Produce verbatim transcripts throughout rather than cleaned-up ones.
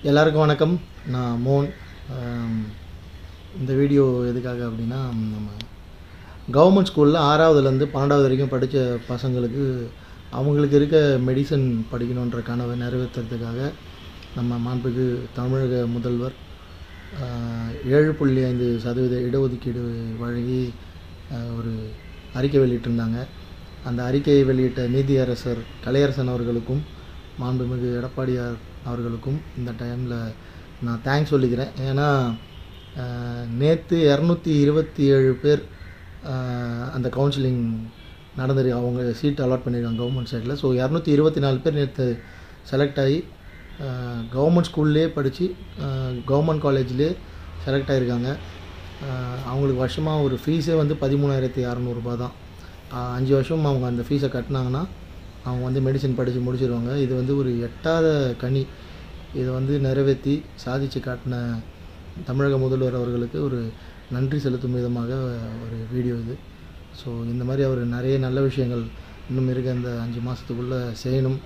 எல்லாருக்கும் வணக்கம். நான் மோன். இந்த வீடியோ எதுக்காக அப்படின்னா, நம்ம கவர்மெண்ட் ஸ்கூலில் ஆறாவதுலேருந்து பன்னெண்டாவது வரைக்கும் படித்த பசங்களுக்கு அவங்களுக்கு இருக்க மெடிசன் படிக்கணுன்ற கனவை நிறைவேற்றுறதுக்காக நம்ம மாண்புக்கு தமிழக முதல்வர் ஏழு புள்ளி ஐந்து சதவீத இடஒதுக்கீடு வழங்கி ஒரு அறிக்கை வெளியிட்டிருந்தாங்க. அந்த அறிக்கையை வெளியிட்ட நீதியரசர் கலையரசன் அவர்களுக்கும் மாண்புமிகு எடப்பாடியார் அவர்களுக்கும் இந்த டைமில் நான் தேங்க்ஸ் சொல்லிக்கிறேன். ஏன்னா நேற்று இரநூத்தி இருபத்தி ஏழு பேர் அந்த கவுன்சிலிங் நடந்துருக்கு. அவங்க சீட் அலாட் பண்ணியிருக்காங்க கவர்மெண்ட் சைடில். ஸோ இரநூத்தி இருபத்தி நாலு பேர் நேற்று செலக்ட் ஆகி கவர்மெண்ட் ஸ்கூல்லே படித்து கவர்மெண்ட் காலேஜ்லேயே செலக்ட் ஆகியிருக்காங்க. அவங்களுக்கு வருஷமாக ஒரு ஃபீஸே வந்து பதிமூணாயிரத்தி அறநூறுபா தான். அஞ்சு வருஷம் அவங்க அந்த ஃபீஸை கட்டினாங்கன்னா அவங்க வந்து மெடிசன் படித்து முடிச்சிடுவாங்க. இது வந்து ஒரு எட்டாத கனி. இதை வந்து நிறைவேற்றி சாதித்து காட்டின தமிழக முதல்வர் அவர்களுக்கு ஒரு நன்றி செலுத்தும் விதமாக ஒரு வீடியோ இது. ஸோ இந்த மாதிரி அவர் நிறைய நல்ல விஷயங்கள் இன்னும் இருக்க இந்த அஞ்சு மாதத்துக்குள்ளே செய்யணும்.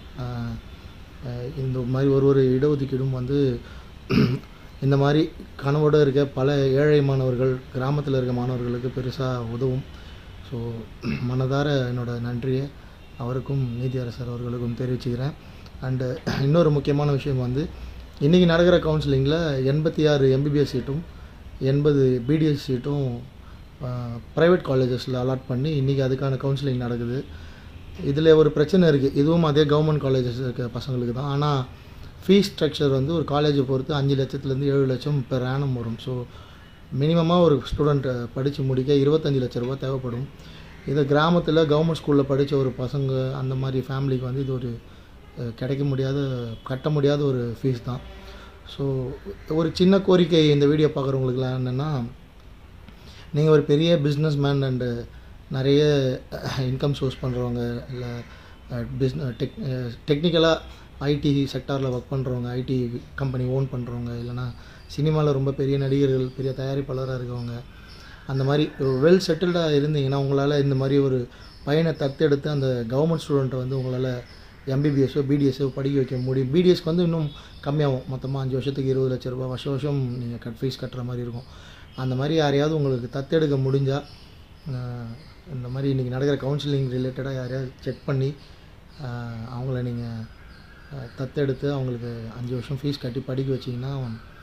இந்த மாதிரி ஒரு ஒரு இடஒதுக்கீடும் வந்து இந்த மாதிரி கனவோடு இருக்க பல ஏழை மாணவர்கள், கிராமத்தில் இருக்க மாணவர்களுக்கு பெருசாக உதவும். ஸோ மனதார என்னோடய நன்றியை அவருக்கும் நீதியரசர் அவர்களுக்கும் தெரிவிச்சுக்கிறேன். அண்டு இன்னொரு முக்கியமான விஷயம் வந்து, இன்றைக்கி நடக்கிற கவுன்சிலிங்கில் எண்பத்தி ஆறு எம்பிபிஎஸ் சீட்டும் எண்பது பிடிஎஸ் சீட்டும் ப்ரைவேட் காலேஜஸில் அலாட் பண்ணி இன்றைக்கி அதுக்கான கவுன்சிலிங் நடக்குது. இதில் ஒரு பிரச்சனை இருக்குது. இதுவும் அதே கவர்மெண்ட் காலேஜஸ் இருக்க பசங்களுக்கு தான். ஆனால் ஃபீஸ் ஸ்ட்ரக்சர் வந்து ஒரு காலேஜை பொறுத்து அஞ்சு லட்சத்துலேருந்து ஏழு லட்சம் பெர் ஆனம் வரும். ஸோ மினிமமாக ஒரு ஸ்டூடெண்ட்டை படித்து முடிக்க இருபத்தஞ்சி லட்ச ரூபா தேவைப்படும். இதை கிராமத்தில் கவர்மெண்ட் ஸ்கூலில் படித்த ஒரு பசங்க அந்த மாதிரி ஃபேமிலிக்கு வந்து இது ஒரு கிடைக்க முடியாத, கட்ட முடியாத ஒரு ஃபீஸ் தான். ஸோ ஒரு சின்ன கோரிக்கை இந்த வீடியோ பார்க்குறவங்களுக்குலாம் என்னென்னா, நீங்கள் ஒரு பெரிய பிஸ்னஸ் மேன் அண்டு நிறைய இன்கம் சோர்ஸ் பண்ணுறவங்க, இல்லை பிஸ்ன டெக் டெக்னிக்கலாக ஐடி செக்டாரில் ஒர்க் பண்ணுறவங்க, ஐடி கம்பெனி ஓன் பண்ணுறவங்க, இல்லைனா சினிமாவில் ரொம்ப பெரிய நடிகர்கள், பெரிய தயாரிப்பாளராக இருக்கவங்க, அந்த மாதிரி வெல் செட்டில்டாக இருந்தீங்கன்னா உங்களால் இந்த மாதிரி ஒரு பையனை தத்தெடுத்து அந்த கவர்மெண்ட் ஸ்டூடெண்ட்டை வந்து உங்களால் எம்பிபிஎஸ்ஸோ பிடிஎஸ்ஸோ படிக்க வைக்க முடியும். பிடிஎஸ்க்கு வந்து இன்னும் கம்மியாகும். மொத்தமாக அஞ்சு வருஷத்துக்கு இருபது லட்ச ரூபா வருஷம் வருஷம் நீங்கள் கட் ஃபீஸ் கட்டுற மாதிரி இருக்கும். அந்த மாதிரி யாரையாவது உங்களுக்கு தத்தெடுக்க முடிஞ்சால் இந்த மாதிரி இன்றைக்கி நடக்கிற கவுன்சிலிங் ரிலேட்டடாக யாரையாவது செக் பண்ணி அவங்கள நீங்கள் தத்தெடுத்து அவங்களுக்கு அஞ்சு வருஷம் ஃபீஸ் கட்டி படிக்க வச்சிங்கன்னா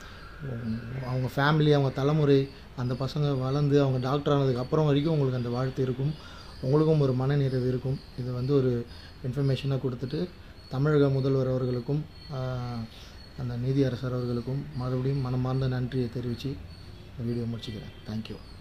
அவங்க ஃபேமிலி, அவங்க தலைமுறை, அந்த பசங்க வளர்ந்து அவங்க டாக்டர் ஆனதுக்கு அப்புறம் வரைக்கும் உங்களுக்கு அந்த வாழ்த்து இருக்கும். உங்களுக்கும் ஒரு மன நிறைவு இருக்கும். இது வந்து ஒரு இன்ஃபர்மேஷனாக கொடுத்துட்டு தமிழக முதல்வர் அவர்களுக்கும் அந்த நீதியரசர் அவர்களுக்கும் மறுபடியும் மனமார்ந்த நன்றியை தெரிவித்து வீடியோ முடிச்சுக்கிறேன். தேங்க்யூ.